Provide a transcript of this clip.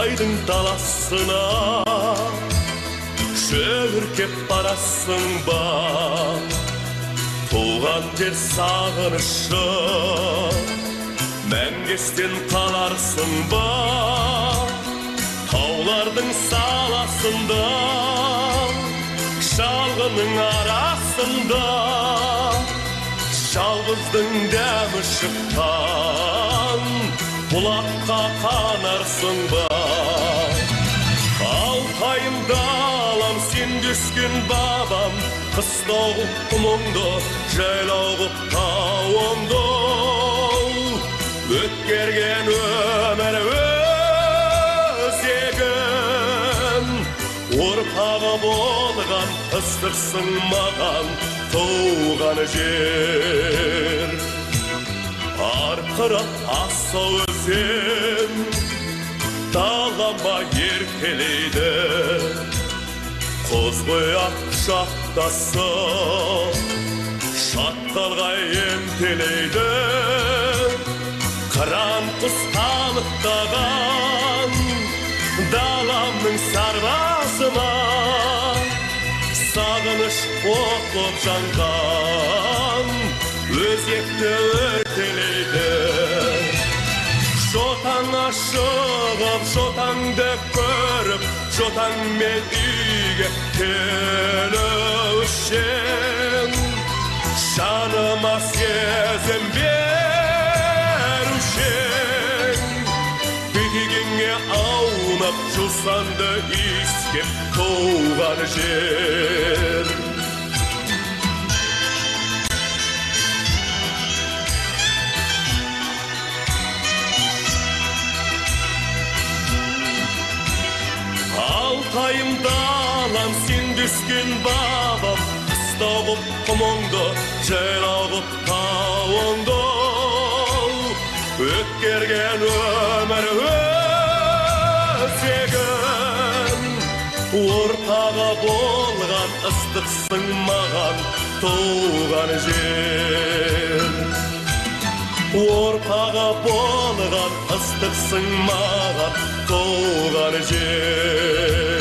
Алтайдың даласына шөгіркеп барасың ба, туған жер сағынышы мәңгестен қаларсың ба, таулардың саласында шалғының арасында жалғыздың дәмі шыққан бұлаққа қанарсың ба. Алтайым далам сен түскен бабам, қыстау мұңды жайлау тауыңды, өткерген өмір өзегін, ұрпағы болған ыстықсың маған туған жер. Арқырап асау өзен далама еркелейді, қозғұяқ құшақтасып шатталға ентелейді. Қыран құс қалықтаған даламның сарбазына сағыныш оқ жанған өзекті өртелейді. Жотаңа шығып, жотаңды көріп, жотаңмен үйге келу үшін жаныма сезім берушің. Бетегіңе аунап, жусанды иіскеп туған жер. Алтайым далам сен түскен бабам, қыстауып құмыңды жайлауып тауыңды, өткерген өмір өзегін, ортаға болған ыстықсың маған туған жер. Ортаға болған ыстықсың маған туған жер.